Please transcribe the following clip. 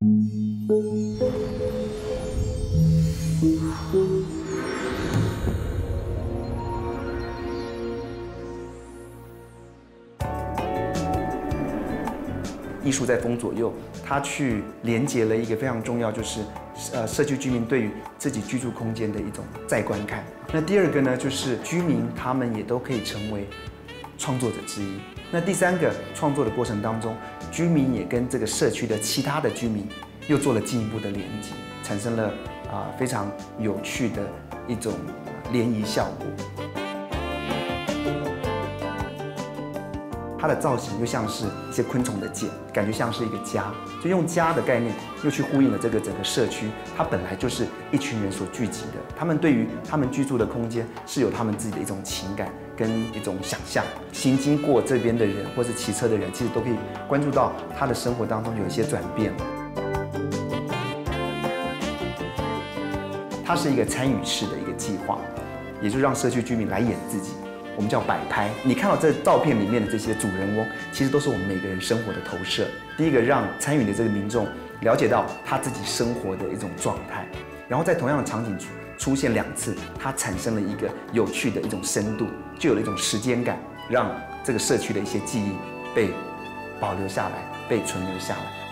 艺术在风左右，它去连接了一个非常重要，就是社区居民对于自己居住空间的一种再观看。那第二个呢，就是居民他们也都可以成为创作者之一。那第三个，创作的过程当中，居民也跟这个社区的其他的居民又做了进一步的连接，产生了非常有趣的一种联谊效果。它的造型又像是一些昆虫的茧，感觉像是一个家，就用家的概念又去呼应了这个整个社区，它本来就是一群人所聚集的，他们对于他们居住的空间是有他们自己的一种情感跟一种想象。行经过这边的人或是骑车的人，其实都可以关注到他的生活当中有一些转变。它是一个参与式的一个计划，也就让社区居民来演自己。我们叫摆拍，你看到这照片里面的这些主人翁，其实都是我们每个人生活的投射。第一个，让参与的这个民众了解到他自己生活的一种状态，然后在同样的场景出现2次，它产生了一个有趣的一种深度，就有了一种时间感，让这个社区的一些记忆被保留下来，被存留下来。